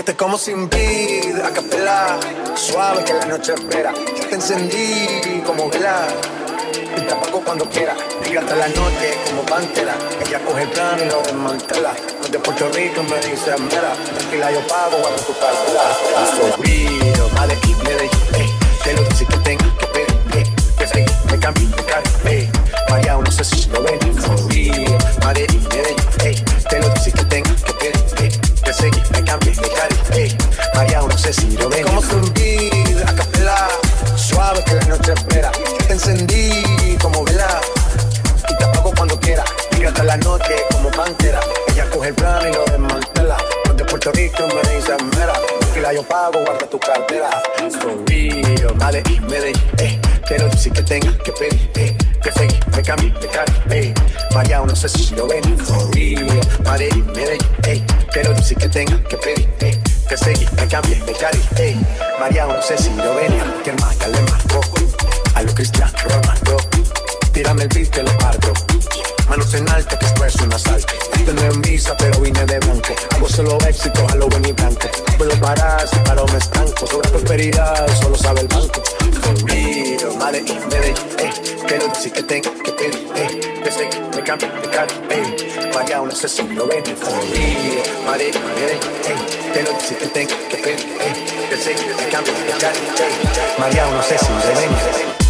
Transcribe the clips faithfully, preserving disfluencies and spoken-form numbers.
te como sin vida, a capela, suave que la noche espera. Ya te encendí como vela y te apago cuando quiera. Diga hasta la noche como pantera. Ella coge el plano y lo desmantela. No es de Puerto Rico me dice mera. Tranquila yo pago, guardo tu cartera. For real, Madrid, Medellín, ey. Te lo dice que tengo que pedir, ey. Que seguí, me cambié de cara, ey. María, no sé si lo ven. For real, Madrid, Medellín, ey. Te lo dice que tengo que pedir, ey. Que seguí, me cambié de cara, ey. María, no sé si lo ven. Como sin vida, a capela, suave que la noche espera. Te encendí como vela y te apago cuando quiera. Diga hasta la noche como pantera. Ella coge el plano y lo desmantela. No es de Puerto Rico me dice mera. Tranquila yo pago, guarda tu cartera. For real, Madrid, Medellín, eh. Te lo dice que tenga que pedir, eh. Que seguí, me cambié de cara, eh. María, no sé si lo ven. For real, Madrid, Medellín, eh. Te lo dice que tenga que pedir, eh. Que seguí, me cambié de cara, eh. María, no sé si lo ven. Que más ya le marcó a lo Cristiano Ronaldo. Tírame el beat que lo parto. Manos en alto que esto es un asalto. Esto no es misa pero vine de blanco. Hago solo éxito a lo buen y blanco. Puedo parar si paro me estanco. Sobre prosperidad solo sabe el banco. For real, Madrid, Medellín, eh. Que lo dice que tengo que pedir, eh. Que seguí, me cambio de cara, eh. María, no sé si lo ven. For real, Madrid, Medellín, eh. Que lo dice que tengo que pedir, eh. Que seguí, me cambio de cara, eh. María, no sé si lo ven.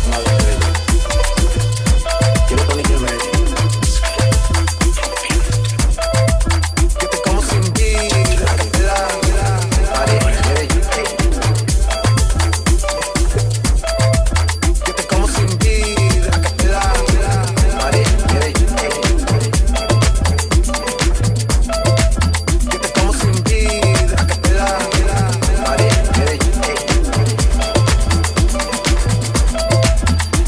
Quiero Tony que me que te como sin vida, la, la, que te como sin vida, la, la, que te como sin vida, la, la,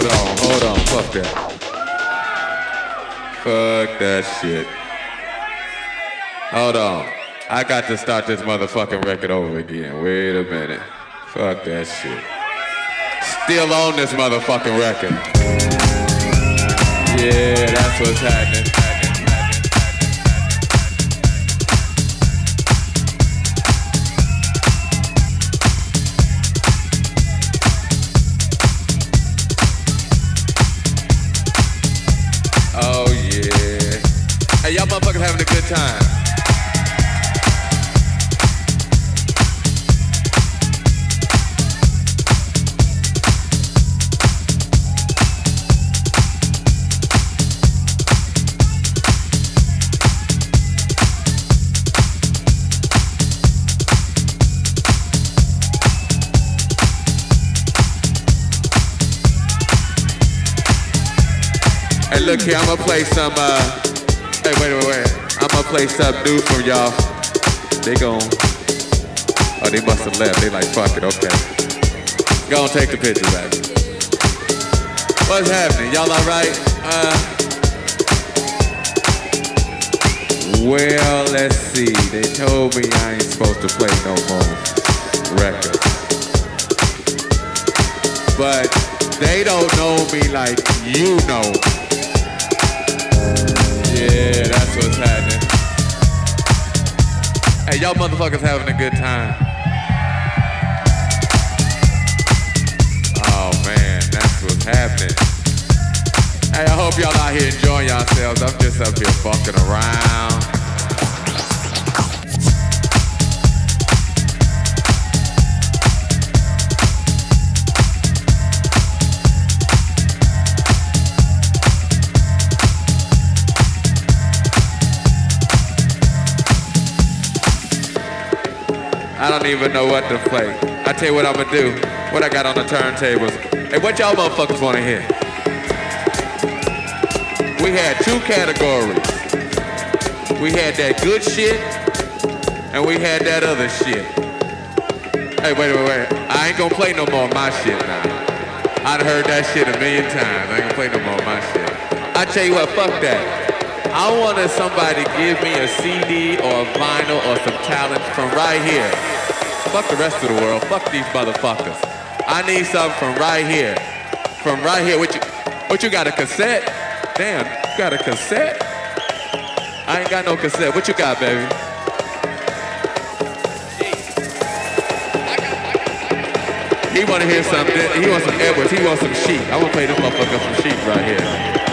hold on, hold on, fuck that. Fuck that shit. Hold on. I got to start this motherfucking record over again. Wait a minute. Fuck that shit. Still on this motherfucking record. Yeah, that's what's happening. Oh yeah. Hey, y'all motherfuckers having a good time. Hey, look here, I'm gonna play some, uh, hey, wait, wait, wait. I'm gonna play some new from y'all. They gon', oh, they must have left. They like, fuck it, okay. Go on, take the picture back. What's happening? Y'all all right? Uh, well, let's see. They told me I ain't supposed to play no more records. But they don't know me like you know. Yeah, that's what's happening. Hey, y'all motherfuckers having a good time. Oh man, that's what's happening. Hey, I hope y'all out here enjoying yourselves. I'm just up here fucking around. I don't even know what to play. I tell you what I'm gonna do. What I got on the turntables. Hey, what y'all motherfuckers wanna hear? We had two categories. We had that good shit, and we had that other shit. Hey, wait, wait, wait. I ain't gonna play no more of my shit now. I done heard that shit a million times. I ain't gonna play no more of my shit. I tell you what, fuck that. I wanted somebody to give me a C D or a vinyl or some talent from right here. Fuck the rest of the world. Fuck these motherfuckers. I need something from right here. From right here. What you, what you got, a cassette? Damn, you got a cassette? I ain't got no cassette. What you got, baby? He wanna hear something. He wants some Edwards. He wants some Sheep. I wanna play this motherfucker some Sheep right here.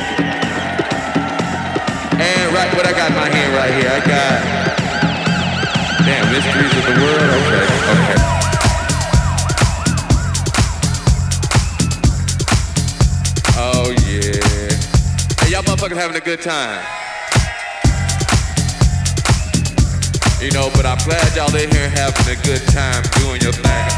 And right, what I got in my hand right here, I got, damn, Mysteries of the World, okay, okay. Oh yeah. Hey, y'all motherfuckers having a good time. You know, but I'm glad y'all in here having a good time doing your thing.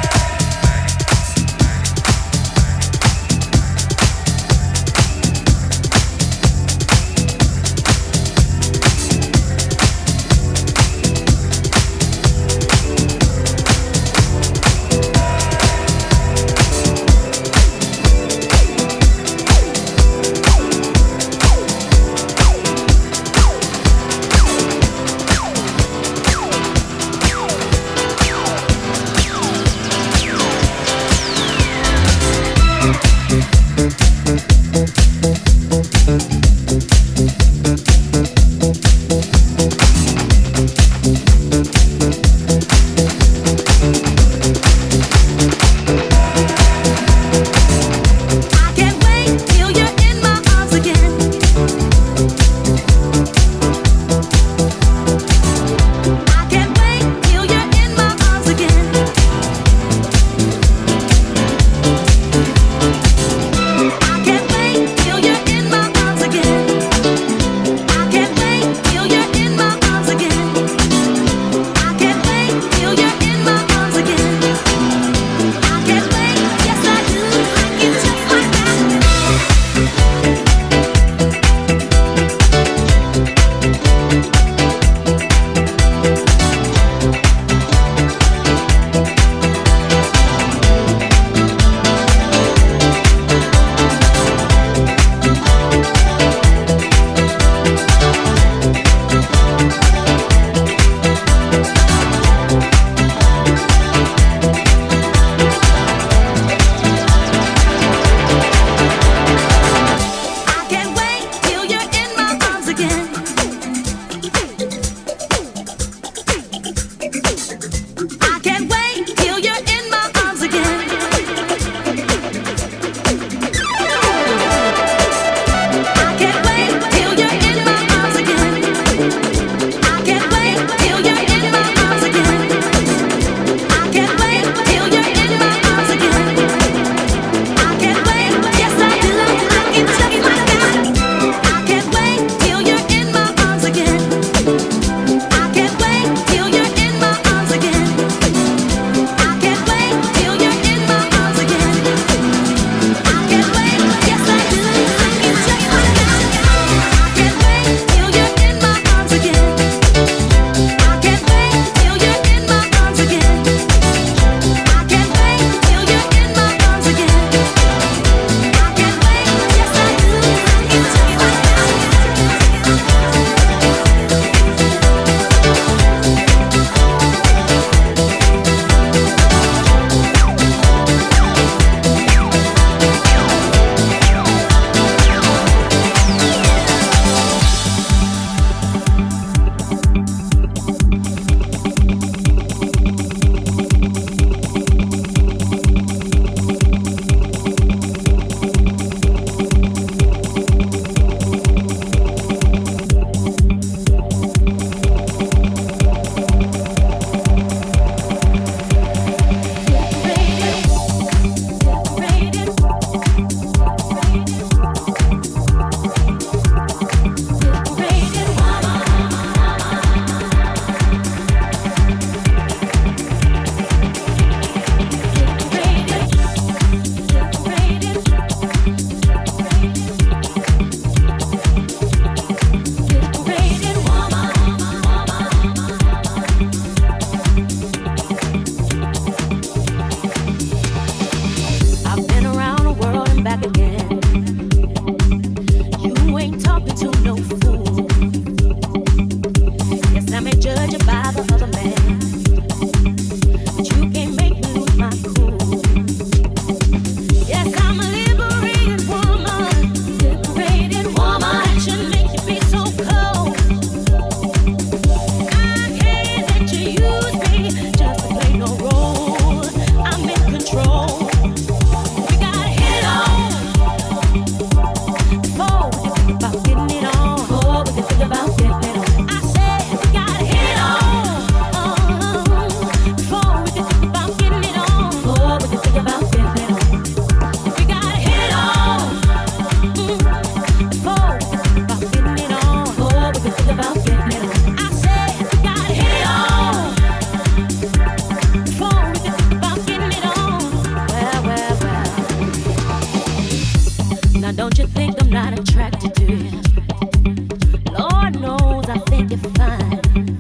attracted to you. Lord knows I think you're fine,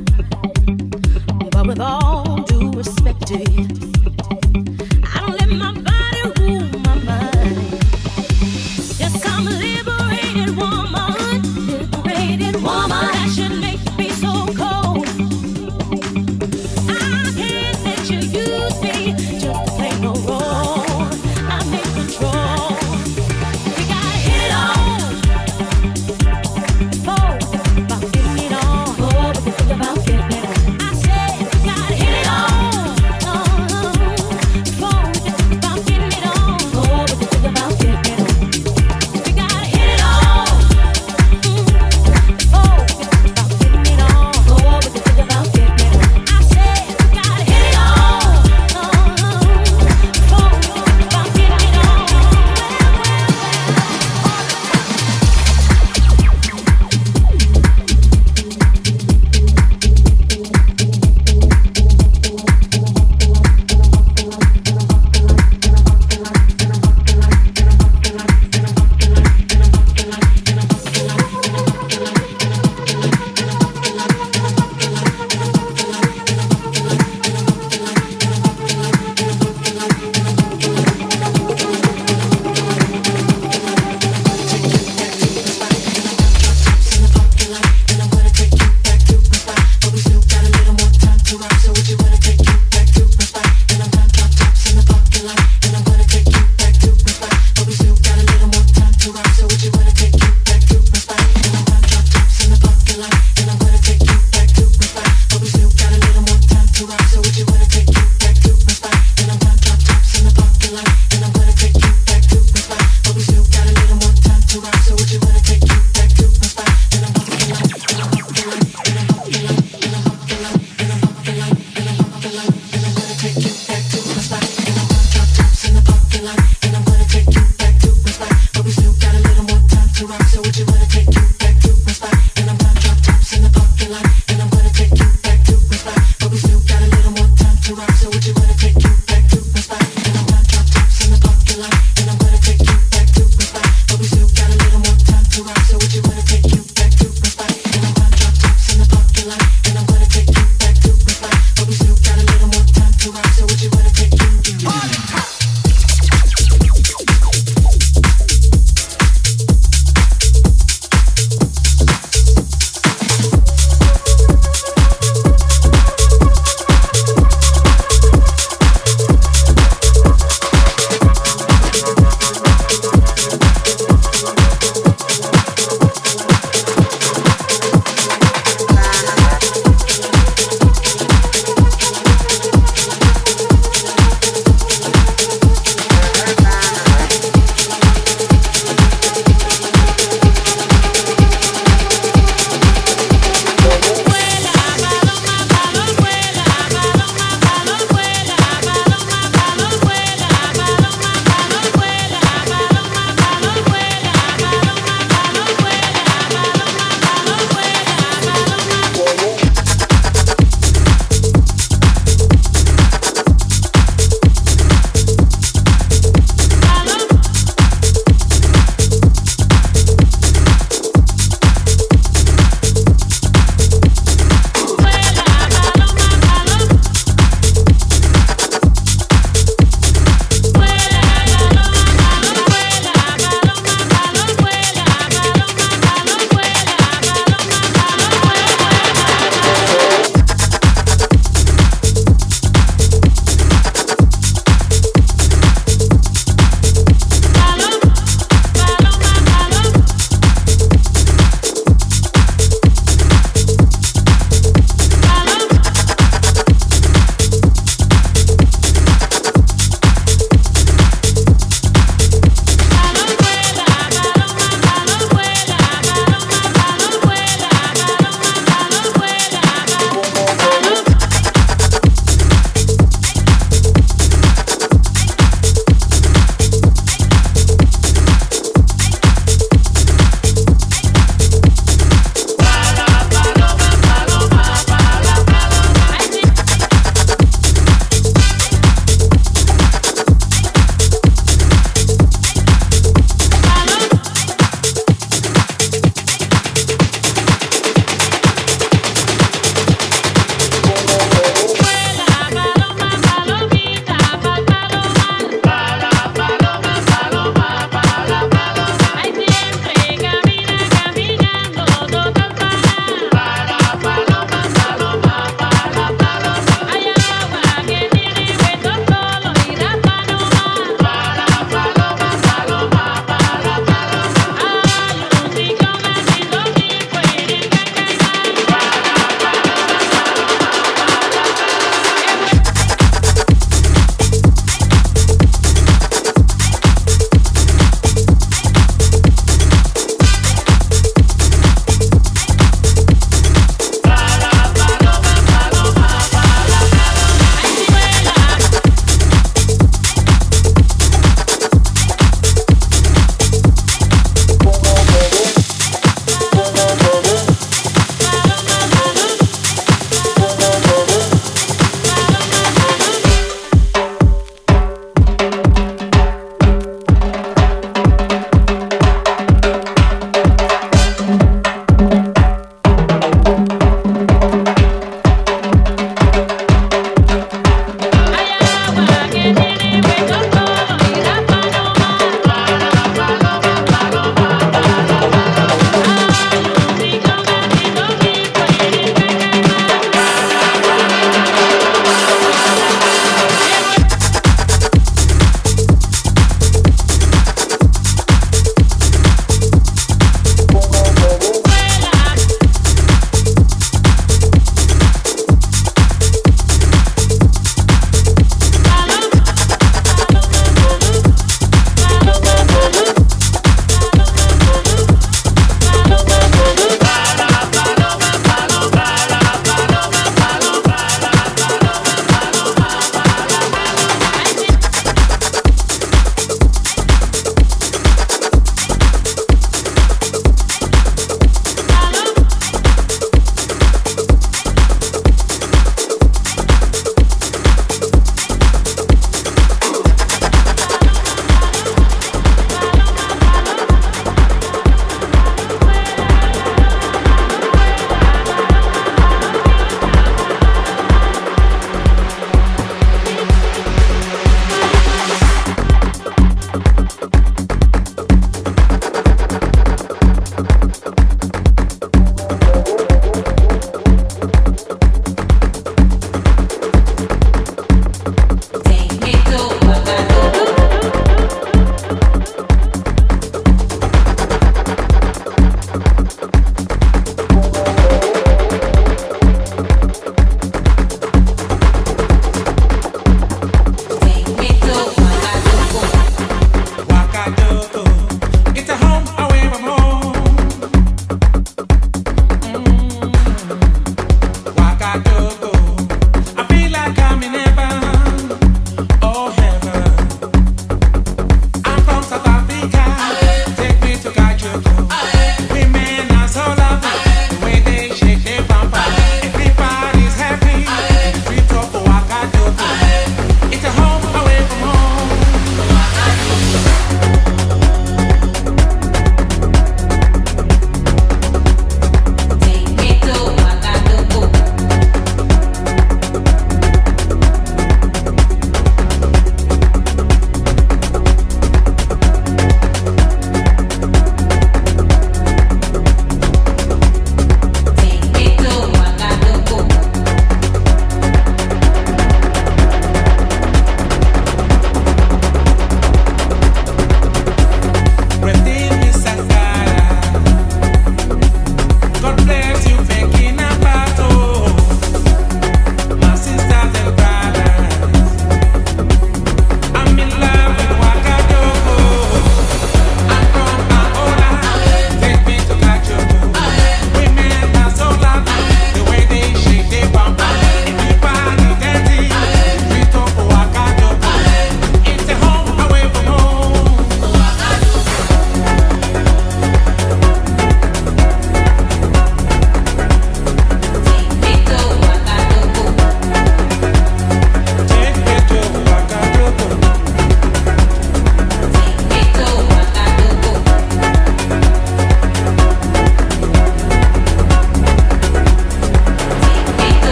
but with all due respect to you, I don't let my body rule my mind. Yes, I'm a liberated woman, liberated woman. That should make you be so cold. I can't let you use me just to play no role. I'm in control. We gotta hit it on. Oh, about getting it on. Oh, what you think about getting it on? I said we gotta hit it on. Oh, oh, oh, what you think about getting it on? Oh, what you think about getting it on? We gotta hit it on. Mm. Oh, what you think about getting it on? Oh, what you think about getting it on? I said we gotta hit it on. Oh, oh, oh, what you think about getting it on?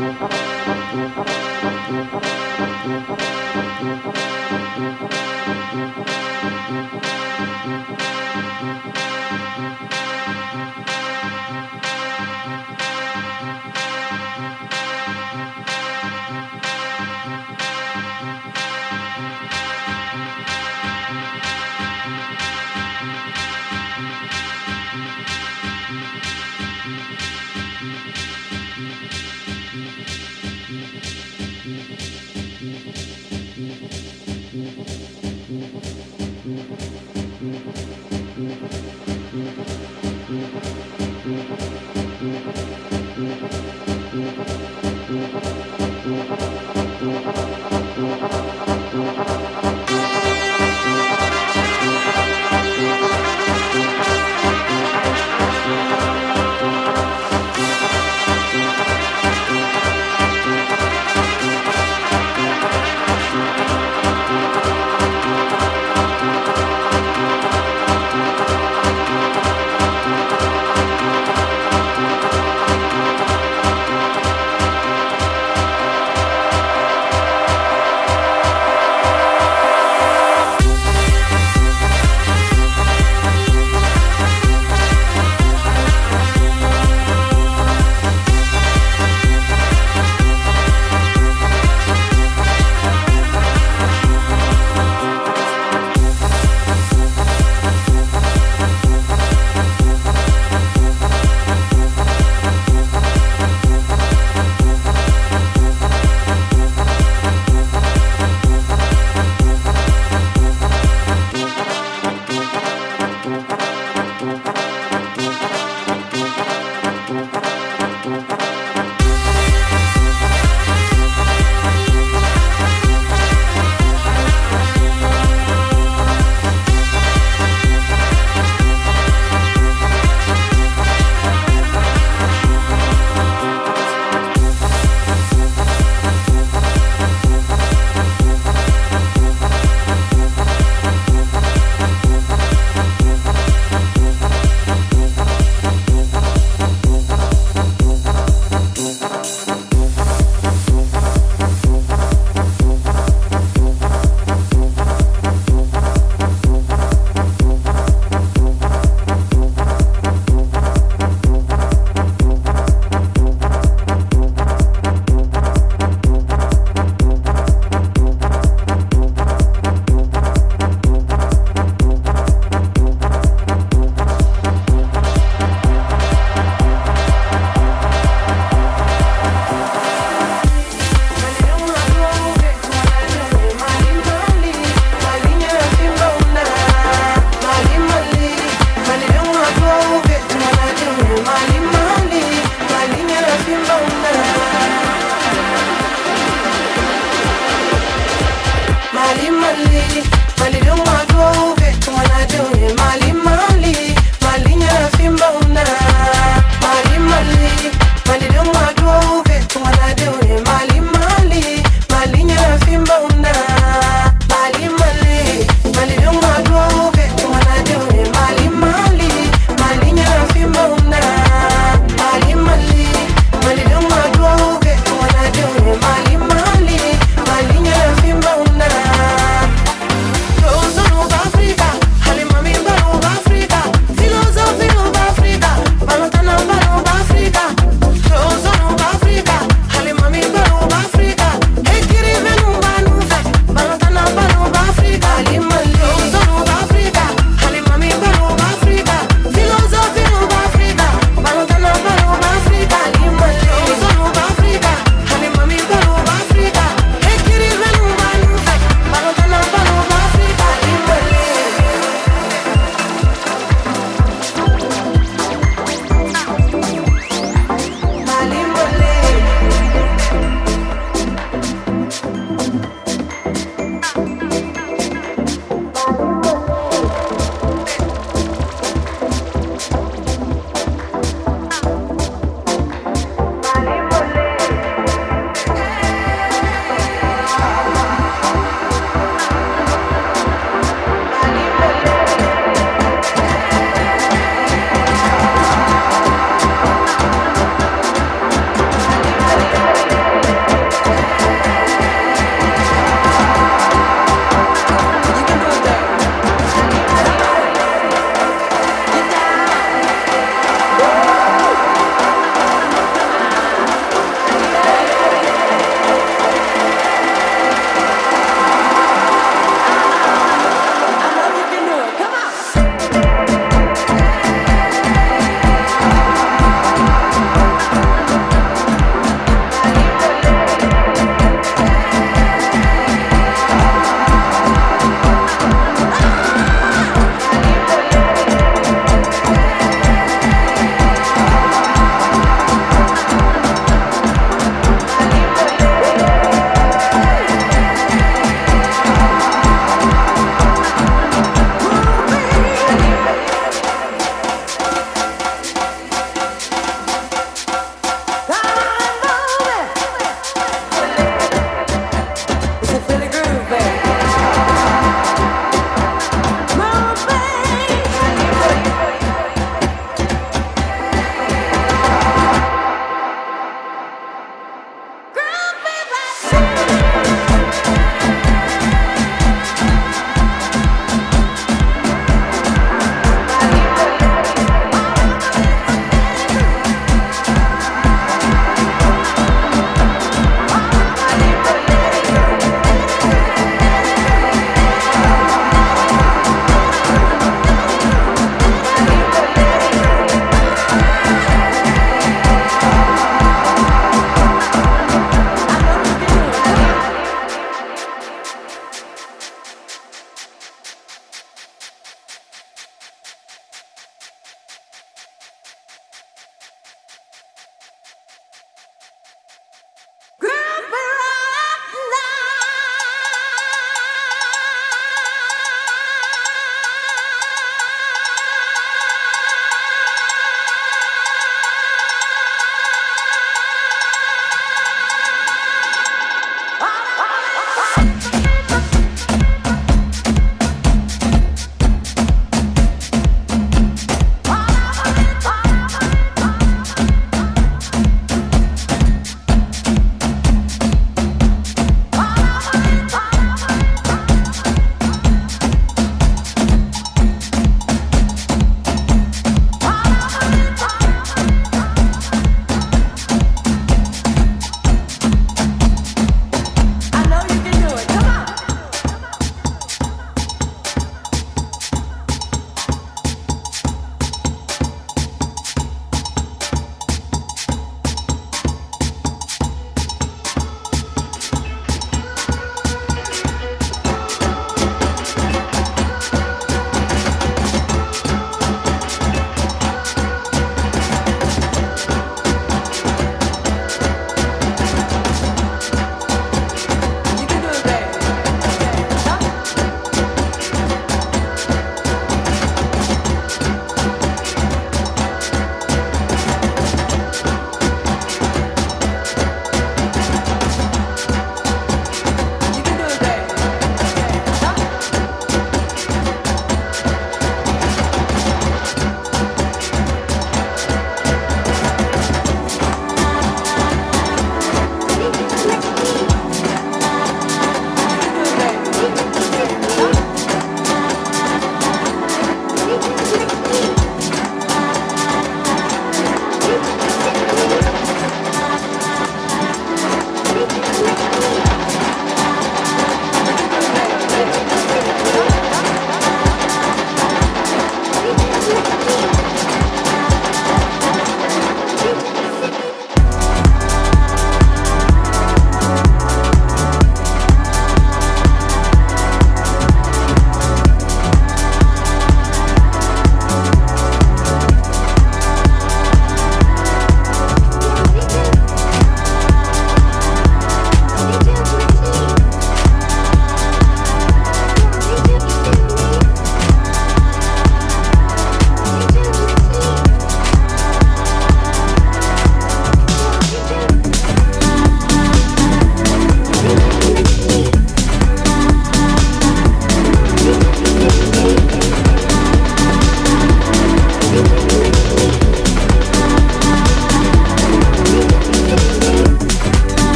Thank you.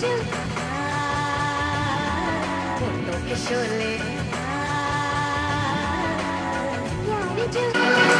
did you? Punto che scioglie. What did you?